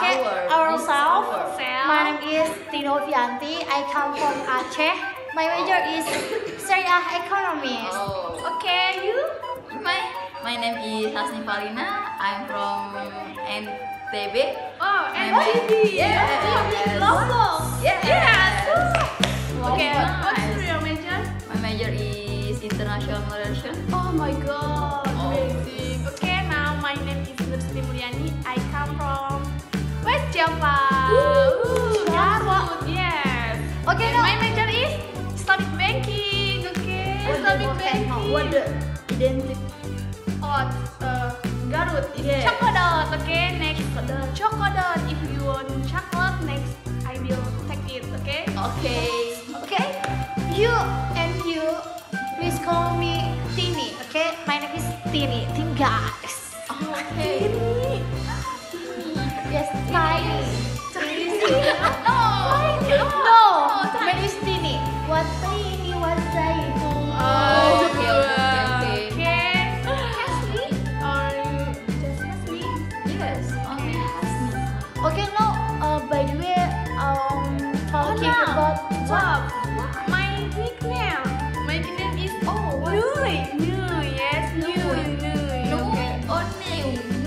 Okay, ourselves. My name is Tino Vianti. I come from Aceh. My major is Syariah Economics. Okay, you? My name is Hasni Palina. I'm from NTB. Oh, NTB. Yes. Local. Yes. Okay, what's your major? My major is International Relations. Oh my god, amazing. Okay, now my name is Nursti Mulyani. I come from West Java. Java. Yes. Okay, And now my major is Islamic banking. Okay, Islamic banking. what the identity? Oh, Garut. Yeah. Chocolate. Okay, next chocolate. If you want chocolate, next I will take it. Okay. Okay. Okay, you please call me Tini. Okay, my name is Tini. Tini guys. Okay. Yes, Tini. No. No, my name is Tini. What Tini? What Zaitun? Okay. Okay. Hasni or just Hasni? Yes. Only Hasni. Okay, now by the way, talking about Wow. My nickname. My nickname is Nui. Nui. Yes. Nui. No. Okay. Only.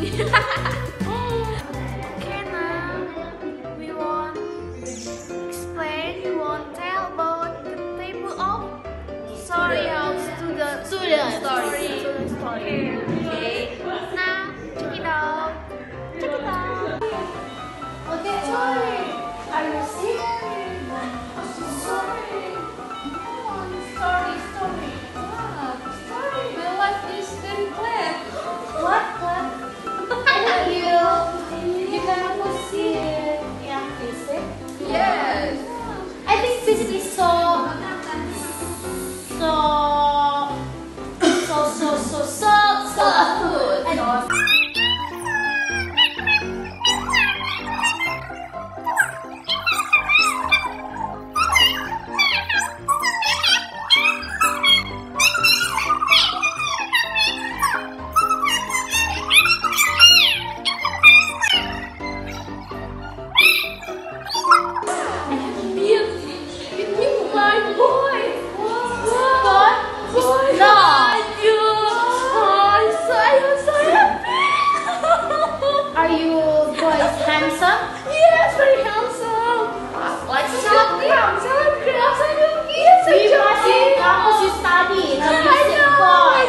Okay, now we want explain. We want tell about the table of story of student story. Okay. Now check it out. Check it out. okay. Are you sick? What? You can proceed yang fisik. Yes. I think physics is so good. And are you boys handsome? Yes, very handsome. Like Selebgram. We must in campus you study. Now you sit boy.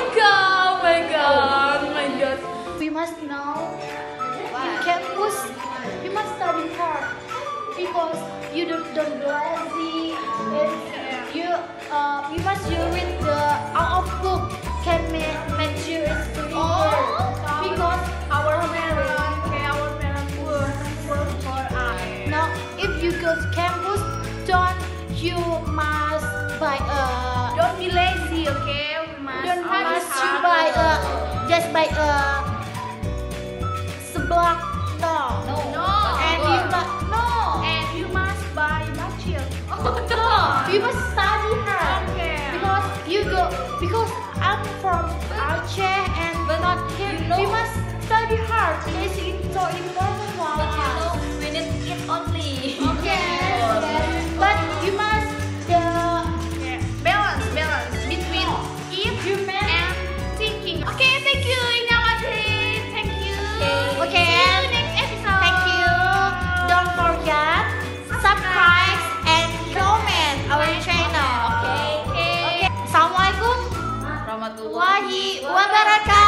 My God. We must know in campus you must study hard because you don't lazy and you must read the out of book can make you study because Our parents work for us. now if you go to campus you must buy Don't be lazy, okay? We must you buy just buy seblak no and you must buy bacil. you must study hard Okay. because I'm from Aceh and not here we must study hard it's so important for us we need it only. but you must Balance between eat and thinking. Okay, thank you, Inyawati. Thank you. Okay. See you next episode. Thank you. Don't forget subscribe and comment our channel. Okay. Okay. Assalamualaikum Rahmatullah. warahmatullahi wabarakatuh.